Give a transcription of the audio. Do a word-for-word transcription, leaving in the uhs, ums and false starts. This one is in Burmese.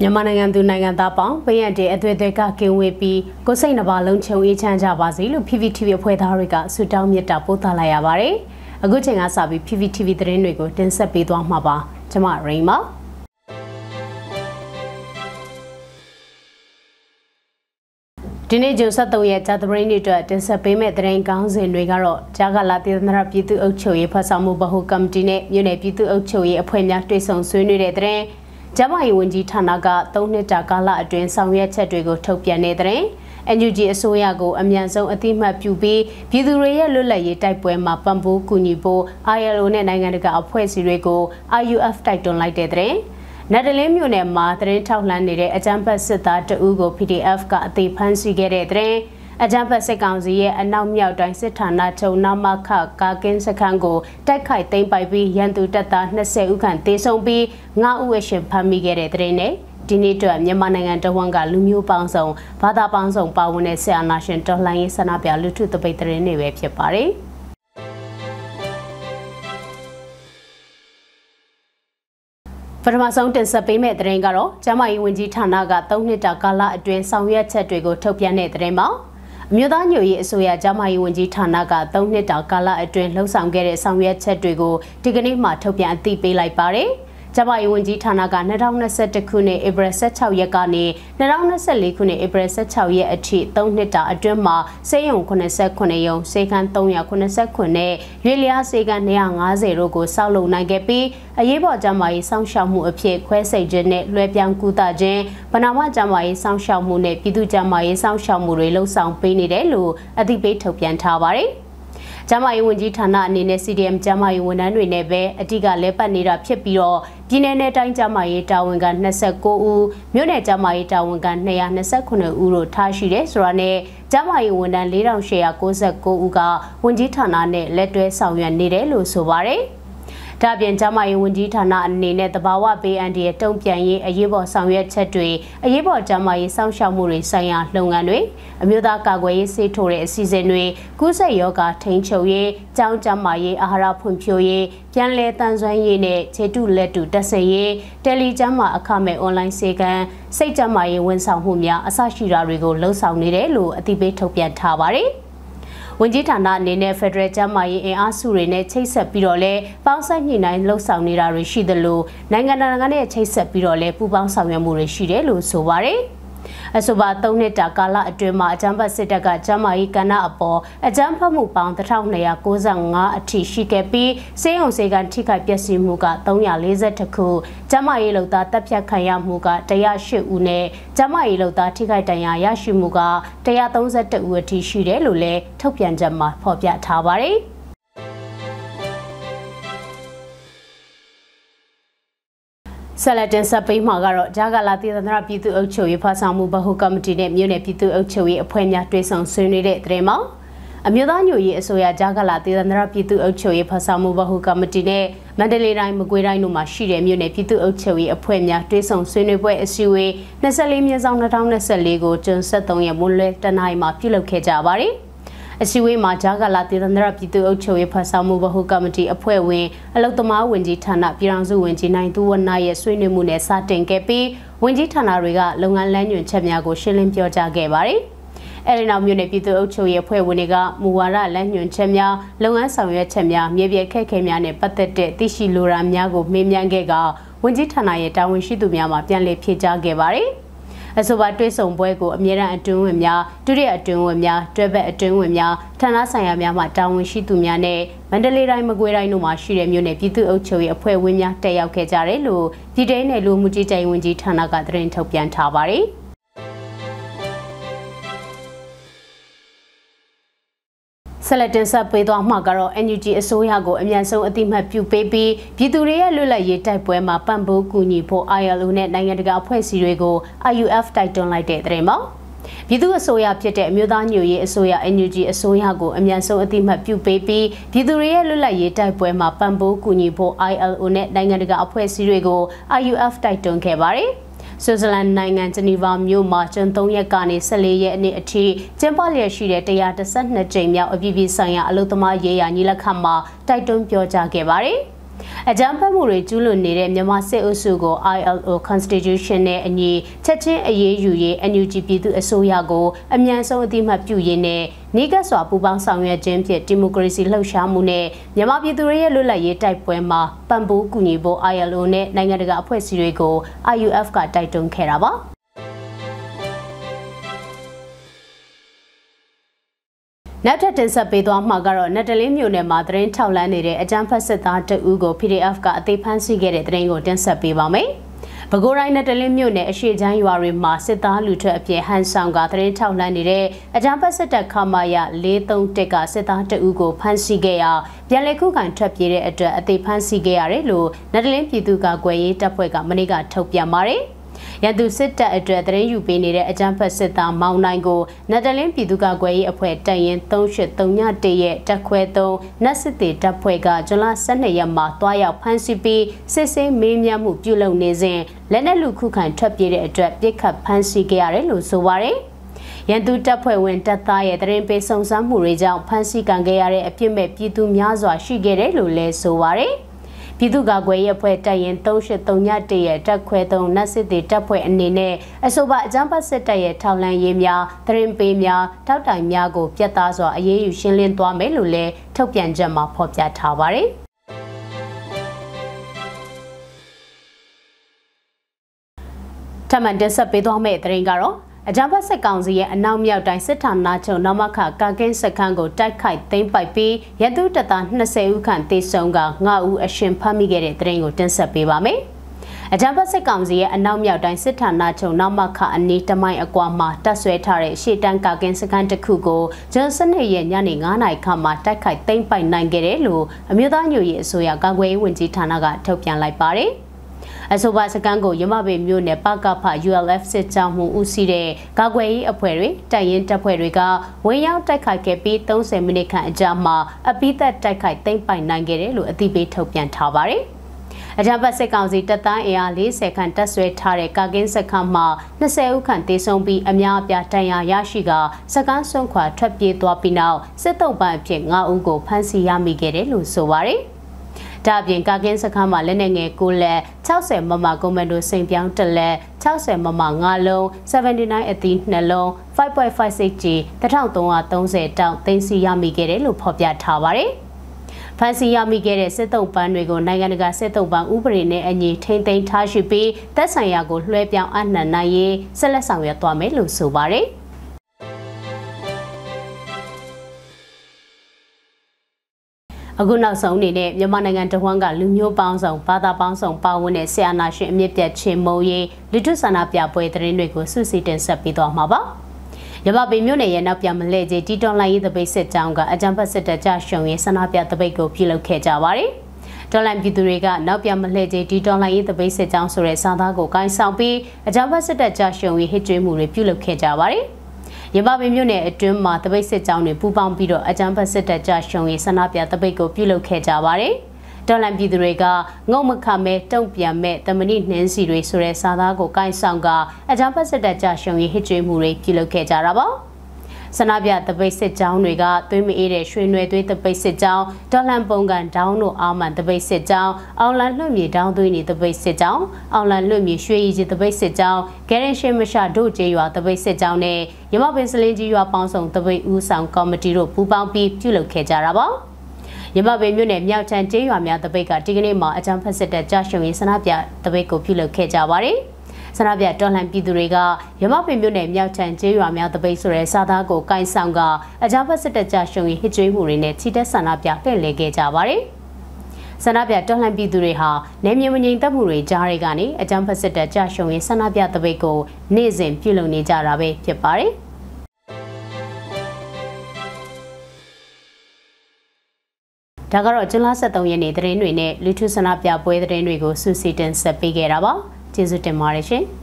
မြန်မာနိုင်ငံသူနိုင်ငံသားပေါင်းဘေးရန်တဲ့အသွေးသွေးကကင်းဝေးပြီးကိုယ်စိတ်နှပါလုံးချုံအေးချမ်းကြပါစေလို့ P V T V အဖွဲ့သားတွေကဆုတောင်းမေတ္တာပို့သလိုက်ရပါတယ်။အခုချိန်ကစပြီး P V T V သတင်းတွေကိုတင်ဆက်ပေးသွားမှာပါ။ကျွန်မရိန်ပါ။ဒီနေ့ဂျွန်ဆက်သုံးရက်ဂျာသပရင်းနေ့အတွက်တင်ဆက်ပေးမယ့်သတင်းကောင်းစဉ်တွေကတော့ဂျာဂလာတေသနာပြည်သူ့အုပ်ချုပ်ရေးဖတ်ဆောင်မှုဗဟိုကော်မတီနဲ့မြို့နယ်ပြည်သူ့အုပ်ချုပ်ရေးအဖွဲ့များတွေ့ဆုံဆွေးနွေးတဲ့သတင်းကျမရေးဝန်ကြီးဌာနကသုံးနှစ်တာကာလအတွင်းဆောင်ရွက်ချက်တွေကိုထုတ်ပြန်နေတဲ့ N U G အစိုးရကိုအမြန်ဆုံးအသိမှတ်ပြုပြီးပြည်သူတွေရဲ့လွတ်လပ်ရေးတိုက်ပွဲမှာပံ့ပိုးကူညီဖို့ I L O နဲ့နိုင်ငံတကာအဖွဲ့အစည်းတွေကို I U F တိုက်တွန်းလိုက်တဲ့တဲ့နတ်တလင်းမြို့နယ်မှာသတင်းထောက်လှမ်းနေတဲ့အကြမ်းဖက်စစ်သားတအူးကို P D F ကအသိဖမ်းဆီးခဲ့တဲ့တဲ့အကြမ်းဖက်စစ်ကောင်စီရဲ့အနောက်မြောက်တိုင်းစစ်ဌာနချုပ်နမခကာကင်းစခန်းကိုတိုက်ခိုက်သိမ်းပိုက်ပြီးရန်သူတပ်သား၂၀ဦးခန့်သေဆုံးပြီး၅ဦးအရှင်ဖမ်းမိခဲ့တဲ့တဲ့နဲ့ဒီနေ့အတွက်မြန်မာနိုင်ငံတဝန်းကလူမျိုးပေါင်းစုံဘာသာပေါင်းစုံပါဝင်တဲ့စစ်အာဏာရှင်တော်လှန်ရေးဆန္ဒပြလူထုတပိတ်သတင်းတွေပဲဖြစ်ပါတယ်။ပထမဆုံးတင်ဆက်ပေးမယ့်သတင်းကတော့ကျမကြီးဝန်ကြီးဌာနကသုံးနှစ်တာကာလအတွင်းဆောင်ရွက်ချက်တွေကိုထုတ်ပြန်တဲ့သတင်းပါအမျိုးသားညွှန်ရေးအစိုးရကျမကြီးဝန်ကြီးဌာနကသုံးနှစ်တာကာလအတွင်းလှုပ်ဆောင်ခဲ့တဲ့ဆောင်ရွက်ချက်တွေကိုဒီကနေ့မှထုတ်ပြန်အသိပေးလိုက်ပါတယ်ကျမကြီးဝန်ကြီးဌာနက၂၀၂၁ခုနှစ်ဧပြီ၁၆ရက်ကနေ၂၀၂၄ခုနှစ်ဧပြီ၁၆ရက်အထိသုံးနှစ်တာအတွင်းမှာစေယုံ၇၈ရုံစေခန်း၃၇၉နဲ့ရွေလျားစေခန်း၂၅၀တို့ကိုစောက်လုပ်နိုင်ခဲ့ပြီးအရေးပေါ်ကျမကြီးစောင့်ရှောက်မှုအဖြစ်ခွဲစိတ်ခြင်းနဲ့လွှဲပြောင်းကူတာခြင်းဗနာမကျမကြီးစောင့်ရှောက်မှုနဲ့ပြည်သူ့ကျမကြီးစောင့်ရှောက်မှုတွေလှုပ်ဆောင်ပေးနေတယ်လို့အသိပေးထုတ်ပြန်ထားပါတယ်ကျမကြီးဝန်ကြီးဌာနအနေနဲ့ C D M ကျမကြီးဝန်ထမ်းတွေနဲ့ပဲအတိကလဲပတ်နေတာဖြစ်ပြီးတော့ပြည်내နဲ့တိုင်းကျမကြီးတာဝန်က၂၉ဦးမြို့နယ်ကျမကြီးတာဝန်က၂၂၇ဦးတို့ထားရှိတယ်ဆိုတာနဲ့ကျမကြီးဝန်ထမ်း၄၈၉၉ဦးကဝန်ကြီးဌာနနဲ့လက်တွဲဆောင်ရွက်နေတယ်လို့ဆိုပါတယ်ဒါပြင်ကျမရေးဝန်ကြီးဌာနအနေနဲ့တဘာဝဘေးအန္တရာယ်တုံ့ပြန်ရေးအရေးပေါ်ဆောင်ရွက်ချက်တွေအရေးပေါ်ကျမရေးစောင့်ရှောက်မှုတွေဆိုင်ရာလုပ်ငန်းတွေအမျိုးသားကာကွယ်ရေးစေထိုးတဲ့အစီအစဉ်တွေကုသရောဂါထိန်းချုပ်ရေးကျောင်းကျမရေးအာဟာရဖွံ့ဖြိုးရေးပြန်လည်တန်ဆွမ်းရေးနဲ့ခြေတုလက်တုတက်ဆင်ရေးတယ်လီကျမအခမဲ့အွန်လိုင်းစေကံစိတ်ကျမရေးဝန်ဆောင်မှုများအစရှိတာတွေကိုလှုံ့ဆော်နေတယ်လို့အသိပေးထုတ်ပြန်ထားပါတယ်ဝန်ကြီးဌာနအနေနဲ့ Federal ကျန်းမာရေးအင်အားစုတွေနဲ့ချိတ်ဆက်ပြီးတော့လဲပေါင်းစပ်ညှိနှိုင်းလှုပ်ဆောင်နေတာတွေရှိသလိုနိုင်ငံတကာနဲ့ချိတ်ဆက်ပြီးတော့လဲပူးပေါင်းဆောင်ရွက်မှုတွေရှိတယ်လို့ဆိုပါတယ်။အဆိုပါသုံးနှစ်တာကာလအတွင်းမှာအကြမ်းဖက်စစ်တပ်ကကျန်းမာရေးကဏ္ဍအပေါ်အကြမ်းဖက်မှုပေါင်းတစ်ထောင်နှစ်ရာကိုးဆယ်ငါအထိရှိခဲ့ပြီးစေယုံစေကန်ထိခိုက်ပျက်စီးမှုက၃၄၁ခုကျန်းမာရေးလုပ်သားတပ်ဖြတ်ခံရမှုက၁၀၈ဦးနဲ့ကျန်းမာရေးလုပ်သားထိခိုက်ဒဏ်ရာရရှိမှုက၁၃၁ဦးအထိရှိတယ်လို့လည်းထုတ်ပြန်ချက်မှာဖော်ပြထားပါတယ်။ဆက်လက်တင်ဆက်ပေးမှာကတော့ဂျာဂလာတေသနာပြည်သူ့အုပ်ချုပ်ရေးဖတ်ဆောင်မှုဗဟိုကော်မတီနဲ့မြို့နယ်ပြည်သူ့အုပ်ချုပ်ရေးအဖွဲ့များတွေ့ဆုံဆွေးနွေးတဲ့သတင်းမှာအမျိုးသားညွှန်ရေးအစိုးရဂျာဂလာတေသနာပြည်သူ့အုပ်ချုပ်ရေးဖတ်ဆောင်မှုဗဟိုကော်မတီနဲ့မန္တလေးတိုင်းမကွေးတိုင်းတို့မှာရှိတဲ့မြို့နယ်ပြည်သူ့အုပ်ချုပ်ရေးအဖွဲ့များတွေ့ဆုံဆွေးနွေးပွဲအစည်းအဝေး၂၄မြင်းဆောင်၂၀၂၄ကိုဂျွန်ဆက်သုံးရက်မွန်းလွဲတနင်္လာနေ့မှာပြုလုပ်ခဲ့ကြပါတယ်အစည်းအဝေးမှာဂျာဂလာတေသနာပြည်သူ့အုပ်ချုပ်ရေးဖတ်ဆောင်မှုဗဟိုကော်မတီအဖွဲ့ဝင်အလုသမားဝန်ကြီးဌာနပြည်ထောင်စုဝန်ကြီးနိုင်သူဝနရဲ့ဆွေးနွေးမှုနဲ့စတင်ခဲ့ပြီးဝန်ကြီးဌာနတွေကလုပ်ငန်းလမ်းညွှန်ချက်များကိုရှင်းလင်းပြောကြားခဲ့ပါတယ်။အဲဒီနောက်မြို့နယ်ပြည်သူ့အုပ်ချုပ်ရေးအဖွဲ့ဝင်တွေကမူဝါဒလမ်းညွှန်ချက်များလုပ်ငန်းဆောင်ရွက်ချက်များမြေပြင်ခက်ခဲများနဲ့ပတ်သက်တဲ့သိရှိလိုတာများကိုမေးမြန်းခဲ့ကဝန်ကြီးဌာနရဲ့တာဝန်ရှိသူများမှပြန်လည်ဖြေကြားခဲ့ပါတယ်။အဆိုပါတွဲဆုံပွဲကိုအမြဲတမ်းအတွင်းဝင်များဒုတိယအတွင်းဝင်များတွဲဘက်အတွင်းဝင်များဌာနဆိုင်ရာများမှတာဝန်ရှိသူများနဲ့မန္တလေးတိုင်းမကွေးတိုင်းတို့မှာရှိတဲ့မြို့နယ်ပြည်သူ့အုပ်ချုပ်ရေးအဖွဲ့ဝင်များတက်ရောက်ခဲ့ကြတယ်လို့ပြည်ထောင်စုလူမှုကြီးကြပ်ရေးဝန်ကြီးဌာနကသတင်းထုတ်ပြန်ထားပါတယ်ဆက်လက်တင်ဆက်ပေးသွားမှာကတော့ N U G အစိုးရကိုအမြန်ဆုံးအသိမှတ်ပြုပေးပြီးပြည်သူတွေရဲ့လွတ်လပ်ရေးတိုက်ပွဲမှာပံ့ပိုးကူညီဖို့ I L O နဲ့နိုင်ငံတကာအဖွဲ့အစည်းတွေကို I U F တိုက်တွန်းလိုက်တဲ့သတင်းပါပြည်သူ့အစိုးရဖြစ်တဲ့အမျိုးသားညွှန်ရေးအစိုးရ N U G အစိုးရကိုအမြန်ဆုံးအသိမှတ်ပြုပေးပြီးပြည်သူတွေရဲ့လွတ်လပ်ရေးတိုက်ပွဲမှာပံ့ပိုးကူညီဖို့ I L O နဲ့နိုင်ငံတကာအဖွဲ့အစည်းတွေကို I U F တိုက်တွန်းခဲ့ပါတယ်ဆွစ်ဇာလန်နိုင်ငံဂျနီဗာမြို့မှာဇွန်သုံးရက်ကနေ၁၄ရက်နေ့အထိကျင်းပလျက်ရှိတဲ့၁၁၂ကြိမ်မြောက်အပြည်ပြည်ဆိုင်ရာအလုပ်သမားရေးရာညီလာခံမှာတိုက်တွန်းပြောကြားခဲ့ပါတယ်။အကြမ်းဖက်မှုတွေကျူးလွန်နေတဲ့မြန်မာစစ်အုပ်စုကို I L O Constitution နဲ့အညီချက်ချင်းအရေးယူရေး N U G ပြည်သူ့အစိုးရကိုအမြန်ဆုံးအသိမှတ်ပြုရေးနဲ့နေကစွာပူးပေါင်းဆောင်ရွက်ခြင်းဖြင့်ဒီမိုကရေစီလှုပ်ရှားမှုနဲ့မြန်မာပြည်သူတွေရဲ့လွတ်လပ်ရေးတိုက်ပွဲမှာပံ့ပိုးကူညီဖို့ I L O နဲ့နိုင်ငံတကာအဖွဲ့အစည်းတွေကို I U F ကတိုက်တွန်းခဲ့တာပါနောက်ထပ်တင်ဆက်ပေးသွားမှာကတော့နတ်တလင်းမြို့နယ်မှာသတင်းထောက်လန်းနေတဲ့အကြမ်းဖက်စစ်သားတအူးကို P D F ကအသေးဖမ်းဆီးခဲ့တဲ့သတင်းကိုတင်ဆက်ပေးပါမယ်။ပဲခူးတိုင်းနတ်တလင်းမြို့နယ်အရှိချမ်းရွာတွေမှာစစ်သားလူထွက်အဖြစ်ဟန်ဆောင်ကသတင်းထောက်လန်းနေတဲ့အကြမ်းဖက်စစ်တပ်ခမာယ၄၃၁ကစစ်သားတအူးကိုဖမ်းဆီးခဲ့ရာပြန်လည်ခုခံထွက်ပြေးတဲ့အတွက်အသေးဖမ်းဆီးခဲ့ရတယ်လို့နတ်တလင်းပြည်သူ့ကာကွယ်ရေးတပ်ဖွဲ့ကမနေ့ကထုတ်ပြန်ပါတယ်။ရန်သူစစ်တပ်အတွက်သတင်းယူပေးနေတဲ့အကြမ်းဖက်စစ်သားမောင်နိုင်ကိုနတ်တလင်းပြည်သူ့ကာကွယ်ရေးအဖွဲ့တပ်ရင်း၃၈၃ည၁ရဲ့တပ်ခွဲ၃နတ်စစ်တေတပ်ဖွဲ့ကဇွန်လ၁၂ရက်မှာတွားရောက်ဖမ်းဆီးပြီးစစ်ဆေးမေးမြန်းမှုပြုလုပ်နေစဉ်လက်နက်လူခုခံထွက်ပြေးတဲ့အတွက်ပြစ်ခတ်ဖမ်းဆီးခဲ့ရတယ်လို့ဆိုပါတယ်။ရန်သူတပ်ဖွဲ့ဝင်တပ်သားရဲ့သတင်းပေးစုံစမ်းမှုတွေကြောင့်ဖမ်းဆီးခံခဲ့ရတဲ့အပြစ်မဲ့ပြည်သူများစွာရှိခဲ့တယ်လို့လည်းဆိုပါတယ်။ပြည်သူ့ကာကွယ်ရေးအဖွဲ့တပ်ရင်း၃၈၃ည၁ရဲ့တပ်ခွဲ၃နတ်စစ်တေတပ်ဖွဲ့အနေနဲ့အဆိုပါအကြမ်းဖက်စစ်တပ်ရဲ့ထောက်လှမ်းရေးများသတင်းပေးများထောက်တိုင်များကိုပြတ်သားစွာအရေးယူရှင်းလင်းသွားမယ်လို့လည်းထုတ်ပြန်ချက်မှာဖော်ပြထားပါတယ်။ထပ်မံတင်ဆက်ပေးသွားမယ့်သတင်းကတော့အကြမ်းဖက်စစ်ကောင်စီရဲ့အနောက်မြောက်တိုင်းစစ်ဌာနချုပ်နမခကာကင်းစခန်းကိုတိုက်ခိုက်သိမ်းပိုက်ပြီးရန်သူတပ်သား၂၀ဦးခန့်သေဆုံးက၅ဦးအရှင်ဖမ်းမိခဲ့တဲ့သတင်းကိုတင်ဆက်ပေးပါမယ်။အကြမ်းဖက်စစ်ကောင်စီရဲ့အနောက်မြောက်တိုင်းစစ်ဌာနချုပ်နမခအနီးတမိုင်အကွာမှာတပ်ဆွဲထားတဲ့ရှေ့တန်းကာကင်းစခန်းတစ်ခုကိုဇွန်၁၂ရက်ညနေ၅နာရီခန့်မှာတိုက်ခိုက်သိမ်းပိုက်နိုင်ခဲ့တယ်လို့အမျိုးသားညွှန်ရေးအစိုးရကာကွယ်ရေးဝန်ကြီးဌာနကထုတ်ပြန်လိုက်ပါတယ်။အဆိုပါစကန်ကိုရမပေမြို့နယ်ပကဖ U L F စစ်ကြောင်းမှုဦးစီးတဲ့ကာကွယ်ရေးအဖွဲ့တွေတပ်ရင်းတပ်ဖွဲ့တွေကဝင်ရောက်တိုက်ခိုက်ခဲ့ပြီး၃၀မိနစ်ခန့်အကြာမှာအပိသက်တိုက်ခိုက်သိမ်းပိုက်နိုင်ခဲ့တယ်လို့အသိပေးထုတ်ပြန်ထားပါတယ်။အကြမ်းဖက်စစ်ကောင်စီတပ်သားအင်အား၄၀ခန့်တပ်ဆွဲထားတဲ့ကာကင်းစခန်းမှာ၂၀ဦးခန့်သေဆုံးပြီးအများအပြားဒဏ်ရာရရှိကစကန်းဆွန့်ခွာထွက်ပြေးသွားပြီးနောက်စစ်တုံးပန်းအဖြစ်၅ဦးကိုဖမ်းဆီးရမိခဲ့တယ်လို့ဆိုပါတယ်။ဒါအပြင်ကာကင်းစခန်းမှာလက်နက်ငယ်၉လက်၆၀မမကွန်မန်ဒိုစိန်ပြောင်းတစ်လက်၆၀မမ၅လုံး79အသီး၂လုံး ၅ point ၅ ၆ G ၁၃၃၀တောင်သိမ်းဆည်းရမိခဲ့တယ်လို့ဖော်ပြထားပါတယ်။ဖမ်းဆီးရမိခဲ့တဲ့စစ်တုံးပန်းတွေကိုနိုင်ငံတကာစစ်တုံးပန်းဥပဒေနဲ့အညီထိန်းသိမ်းထားရှိပြီးသက်ဆိုင်ရာကိုလွှဲပြောင်းအနှံနိုင်ရေးဆက်လက်ဆောင်ရွက်သွားမယ်လို့ဆိုပါတယ်။အခုနောက်ဆုံးအနေနဲ့မြန်မာနိုင်ငံတဝန်းကလူမျိုးပေါင်းစုံဘာသာပေါင်းစုံပါဝင်တဲ့ဆရာနာရှင်အမြင့်ပြတ်ချေမုံရေးလူထုဆန္ဒပြပွဲသတင်းတွေကိုစုစည်းတင်ဆက်ပေးသွားမှာပါ။ရမပင်မြို့နယ်ရဲ့နောက်ပြန်မလဲကြီးတီတော်လိုင်းရေးတပိတ်စစ်ကြောင်းကအကြမ်းဖက်စစ်တပ်ကြရှုံရေးဆန္ဒပြတပိတ်ကိုပြုလုပ်ခဲ့ကြပါတယ်။တော်လိုင်းပြည်သူတွေကနောက်ပြန်မလဲကြီးတီတော်လိုင်းရေးတပိတ်စစ်ကြောင်းဆိုတဲ့စာသားကိုကိုင်းဆောင်ပြီးအကြမ်းဖက်စစ်တပ်ကြရှုံရေးဟစ်ကြွေးမှုတွေပြုလုပ်ခဲ့ကြပါတယ်။ရမပင်မြို့နယ်အတွင်းမှာတပိတ်စစ်ကြောင်းတွေပူးပေါင်းပြီးတော့အကြမ်းဖက်စစ်တပ်ကြရှုံရေးဆန္ဒပြတပိတ်ကိုပြုလုပ်ခဲ့ကြပါတယ်။တော်လန်ပြည်သူတွေကငုံမခမဲတုံ့ပြန်မဲ့တမဏိနှင်းစီတွေဆိုတဲ့စာသားကိုကိုင်းဆောင်ကအကြမ်းဖက်စစ်တပ်ကြရှုံရေးဟစ်ကြွေးမှုတွေပြုလုပ်ခဲ့ကြတာပါ။ဆန္ဒပြတပိတ်စစ်ကြောင်းတွေကသွေးမအေးတဲ့ရွှေနွယ်သွေးတပိတ်စစ်ကြောင်းတော်လန်ပုံကန်ဒေါင်းတို့အာမန်တပိတ်စစ်ကြောင်းအောင်လန်လွှတ်မြေဒေါင်းသွေးနေတပိတ်စစ်ကြောင်းအောင်လန်လွှတ်မြေရွှေရည်ကြီးတပိတ်စစ်ကြောင်းဂဲရင်ရှင်မရှာတို့ကျေးရွာတပိတ်စစ်ကြောင်းနဲ့ရမပင်စလင်းကြီးရွာပေါင်းစုံတပိတ်ဦးဆောင်ကော်မတီတို့ပူးပေါင်းပြီးပြုလုပ်ခဲ့ကြတာပါရမပင်မြို့နယ်မြောက်ချမ်းကျေးရွာများတပိတ်ကဒီကနေ့မှာအကြမ်းဖက်စစ်တပ်ကြရှုံရေးဆန္ဒပြတပိတ်ကိုပြုလုပ်ခဲ့ကြပါတယ်ဆန္ဒပြတော်လှန်ပြည်သူတွေကရမပင်မြို့နယ်မြောက်ချမ်းကျေးရွာများတပိတ်ဆိုတဲ့စာသားကိုကိုင်းဆောင်ကအကြမ်းဖက်စစ်တပ်ကြရှုံရေးဟစ်ကြွေးမှုတွေနဲ့ချီတက်ဆန္ဒပြလှည့်လည်ခဲ့ကြပါတယ်ဆန္ဒပြတော်လှန်ပြည်သူတွေဟာနေမြေမငြိမ်သက်မှုတွေကြားတွေကနေအကြမ်းဖက်စစ်တပ်ကြရှုံရေးဆန္ဒပြတပိတ်ကိုနေ့စဉ်ပြုလုပ်နေကြတာပဲဖြစ်ပါတယ်ဒါကတော့ဇွန်လ၁၃ရက်နေ့သတင်းတွေနဲ့လူထုဆန္ဒပြပွဲသတင်းတွေကိုစုစည်းတင်ဆက်ပေးခဲ့တာပါကျေးဇူးတင်ပါတယ်ရှင်